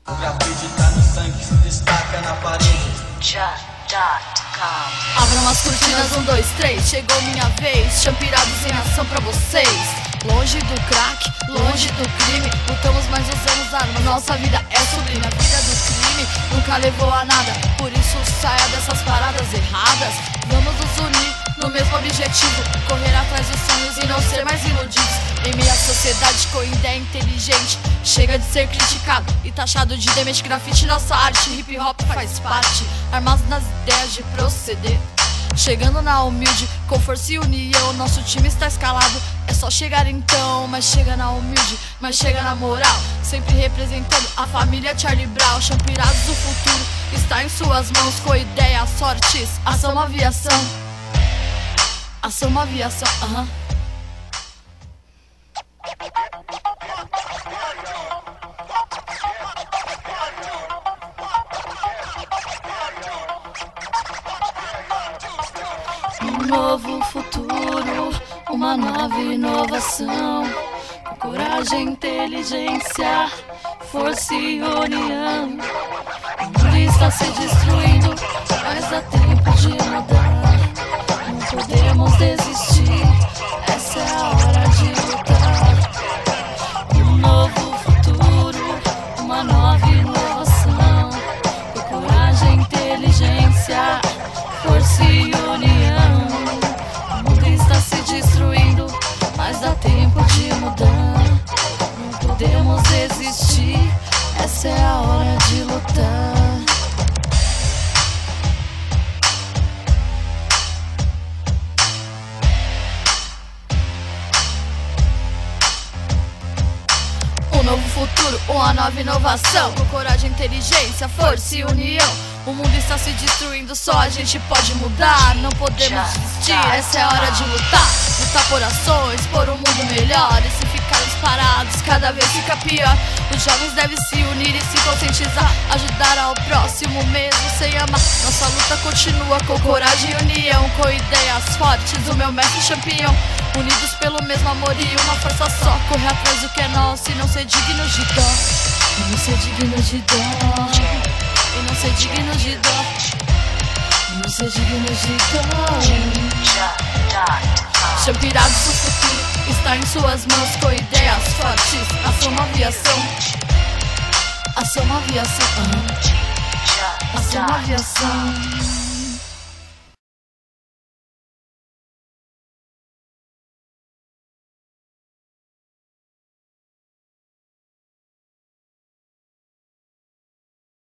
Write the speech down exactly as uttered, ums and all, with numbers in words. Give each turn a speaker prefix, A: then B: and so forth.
A: O grafite tá no sangue, se destaca na parede.
B: Abram as cortinas, um, dois, três, chegou minha vez. Champirados em ação pra vocês. Longe do crack, longe do crime, lutamos mas usamos armas, nossa vida é sublime. A vida do crime nunca levou a nada, por isso saia dessas paradas erradas. Vamos nos unir no mesmo objetivo, correr atrás dos sonhos e não ser mais iludidos. Em meia sociedade com ideia inteligente, chega de ser criticado e taxado de demente. Grafite, nossa arte, hip hop faz parte, armados nas ideias de proceder. Chegando na humilde, com força e união, nosso time está escalado. É só chegar então, mas chega na humilde, mas chega na moral, sempre representando a família Charlie Brown. Champirados do futuro está em suas mãos, com ideias fortes, ação, aviação. Ação, aviação, aham. Uh-huh. Um novo futuro, uma nova inovação, com coragem, inteligência, força e união. O mundo está se destruindo, mas dá tempo de mudar. Não podemos desistir, essa é a hora de lutar. Um novo futuro, uma nova inovação, com coragem, inteligência, força e união. O mundo está se destruindo, mas dá tempo de mudar. Não podemos desistir, essa é a hora de lutar. Um novo futuro, uma nova inovação, com coragem, inteligência, força e união. O mundo está se destruindo, só a gente pode mudar. Não podemos desistir, essa é a hora de lutar. Lutar por ações, por um mundo melhor. E se ficarmos parados, cada vez fica pior. Os jovens devem se unir e se conscientizar, ajudar ao próximo mesmo sem amar. Nossa luta continua com coragem e união, com ideias fortes, o meu mestre campeão. Unidos pelo mesmo amor e uma força só, correr atrás do que é nosso e não ser dignos de dó. E não ser dignos de dó. E não ser digno de dó. E não ser digno de dó. Champirados do futuro está em suas mãos, com ideias fortes, ação, aviação. Ação, aviação, uh-huh. Ação, aviação.